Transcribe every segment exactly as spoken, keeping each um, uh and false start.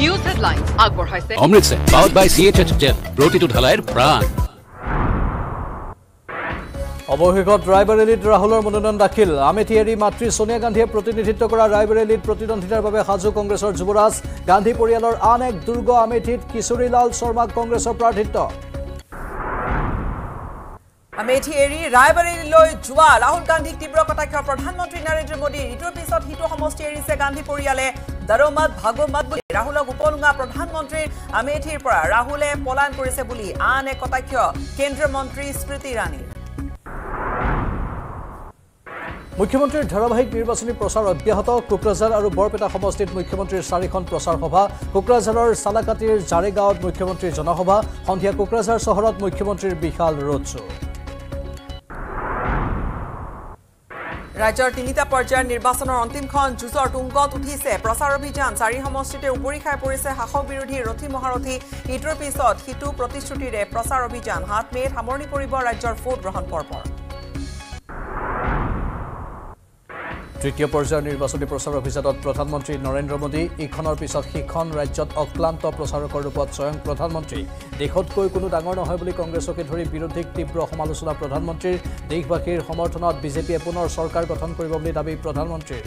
News headlines আগবঢ়াইছে Amritsar powered by C H H Gel প্ৰতিটো ঢালাইৰ প্ৰাণ অৱশেষত ৰায়বৰেলীত ৰাহুলৰ মনোনয়ন দাখিল আমেথি এৰি মাতৃ সোনিয়া গান্ধীয়ে প্ৰতিনিধিত্ব কৰা ৰায়বৰেলীত প্ৰতিদ্বন্দ্বিতাৰ বাবে সাজু কংগ্ৰেছৰ যুৱৰাজ গান্ধী পৰিয়ালৰ আন এক দুৰ্গ আমেথিত কিশোৰীলাল শৰ্মাক কংগ্ৰেছৰ প্ৰাৰ্থিত্ব আমেথি এৰি ৰায়বৰেলীলৈ যোৱা ৰাহুল গান্ধীক তীব্ৰ কটাক্ষ প্ৰধানমন্ত্ৰী নৰেন্দ্ৰ মোদী ইটোৰ পিছত সিটো সমষ্টি এৰিছে গান্ধী পৰিয়ালে দৰমত ভাগমত বুলি ৰাহুলক উপলুঙা প্ৰধানমন্ত্ৰীৰ আমেথিৰ পৰা ৰাহুলে পলায়ন কৰিছে বুলি আন এক কটাক্ষ কেন্দ্ৰীয় মন্ত্ৰী স্মৃতি ইৰাণীৰ মুখ্যমন্ত্ৰীৰ ধাৰাবাহিক নিৰ্বাচনী প্ৰচাৰ অব্যাহত কোকৰাঝাৰ আৰু বৰপেটা সমষ্টিত মুখ্যমন্ত্ৰীৰ চাৰিখন প্ৰচাৰ সভা কোকৰাঝাৰৰ সালাকাটিৰ জাৰেগাঁৱত মুখ্যমন্ত্ৰীৰ জনসভা সন্ধিয়া কোকৰাঝাৰ চহৰত মুখ্যমন্ত্ৰীৰ বিশাল ৰোড শ্ব' ৰাজ্যৰ তিনিটা পৰ্যায়ৰ নিৰ্বাচনৰ অন্তিমখন যুঁজৰ তুংগত উঠিছে প্ৰচাৰ অভিযান চাৰি সমষ্টিতে উপৰি খাই পৰিছে শাসক বিৰোধী ৰথী মহাৰথী ইটোৰ পিছত সিটো প্ৰতিশ্ৰুতিৰে প্ৰচাৰ অভিযান সাত মে'ত সামৰণি পৰিব ৰাজ্যৰ ভোট গ্ৰহণ পৰ্বৰ তৃতীয় পৰ্যায়ৰ নিৰ্বাচনী প্ৰচাৰ অভিযানত প্ৰধানমন্ত্ৰী নৰেন্দ্ৰ মোদী ইখনৰ পিছত সিখন ৰাজ্যত অক্লান্ত প্ৰচাৰকৰ ৰূপত স্বয়ং প্ৰধানমন্ত্ৰী দেশতকৈ কোনো ডাঙৰ নহয় বুলি কংগ্ৰেছকে ধৰি বিৰোধীক তীব্ৰ সমালোচনা প্ৰধানমন্ত্ৰীৰ দেশবাসীৰ সমৰ্থনত বিজেপিয়ে পুনৰ চৰকাৰ গঠন কৰিব বুলি দাবী প্ৰধানমন্ত্ৰীৰ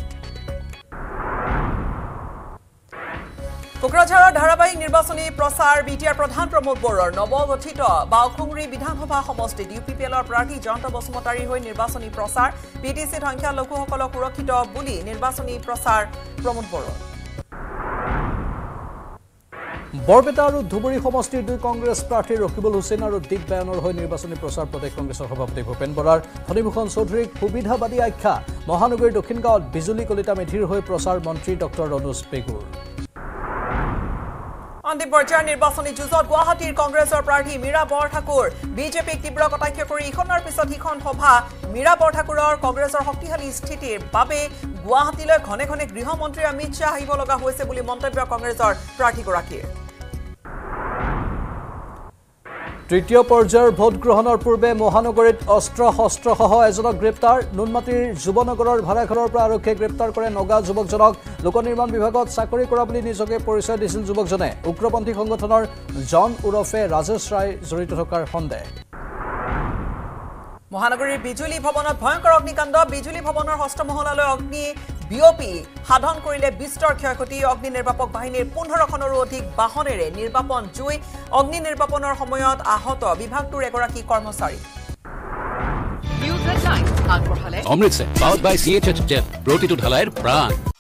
কোকৰাঝাৰৰ ধাৰাবাহিক নিৰ্বাচনী প্ৰচাৰ বিটিআৰ প্ৰধান প্ৰমোদ বৰুৱাৰ নৱগঠিত বাওখুংৰি বিধানসভা সমষ্টিত ইউ পি পি এলৰ প্ৰাৰ্থী জয়ন্ত বসুমতাৰীৰ হৈ নিৰ্বাচনী প্ৰচাৰ পি টি চিত সংখ্যালঘুসকলক সুৰক্ষিত বুলি নিৰ্বাচনী প্ৰচাৰ প্ৰমোদ বৰুৱাৰ বৰপেটা আৰু ধুবুৰী সমষ্টিৰ দুই কংগ্ৰেছ প্ৰাৰ্থী ৰকিবুল হুছেইন আৰু দিক বায়নৰ হৈ নিৰ্বাচনী প্ৰচাৰ প্ৰদেশ কংগ্ৰেছৰ সভাপতি ভূপেন বৰাৰ ফণীভূষণ চৌধুৰীক সুবিধাবাদী আখ্যা মহানগৰীৰ দক্ষিণ গাঁৱত বিজুলী কলিতা মেধিৰ হৈ প্ৰচাৰ মন্ত্ৰী ডক্টৰ ৰণোজ পেগুৰ অন্তিম পৰ্যায়ৰ নিৰ্বাচনী যুঁজত গুৱাহাটীৰ কংগ্ৰেছৰ প্ৰাৰ্থী মীৰা বৰঠাকুৰ বিজেপিক তীব্ৰ কটাক্ষ কৰি ইখনৰ পিছত সিখন সভা মীৰা বৰঠাকুৰৰ কংগ্ৰেছৰ শক্তিশালী স্থিতিৰ বাবে গুৱাহাটীলৈ ঘনে ঘনে গৃহমন্ত্ৰী অমিত শ্বাহ আহিব লগা হৈছে বুলি মন্তব্য কংগ্ৰেছৰ প্ৰাৰ্থীগৰাকীৰ তৃতীয় পৰ্যায়ৰ ভোট গ্ৰহণৰ পূৰ্বে মহানগৰীত অস্ত্ৰ শস্ত্ৰসহ এজনক গ্ৰেপ্তাৰ নুনমাটিৰ যুৱনগৰৰ ভাড়াঘৰৰ পৰা আৰক্ষীয়ে গ্ৰেপ্তাৰ কৰে নগা যুৱকজনক লোকনিৰ্মাণ বিভাগত চাকৰি কৰা বুলি নিজকে পৰিচয় দিছিল যুৱকজনে উগ্ৰপন্থী সংগঠনৰ জন ওৰফে ৰাজেশ ৰায় জড়িত থকাৰ সন্দেহ মহানগৰীৰ বিজুলী ভৱনত ভয়ংকৰ অগ্নিকাণ্ড বিজুলী ভৱনৰ ষষ্ঠ মহলালৈ অগ্নি বিয়পি সাধন কৰিলে বিস্তৰ ক্ষয়ক্ষতি অগ্নি নিৰ্বাপক বাহিনীৰ পোন্ধৰখনৰো অধিক বাহনেৰে নিৰ্বাপন জুই অগ্নি নিৰ্বাপনৰ সময়ত আহত বিভাগটোৰ এগৰাকী কৰ্মচাৰী News headlines আগবঢ়ালে Amritsar powered by C H H Gel প্ৰতিটো ঢালাইৰ প্ৰাণ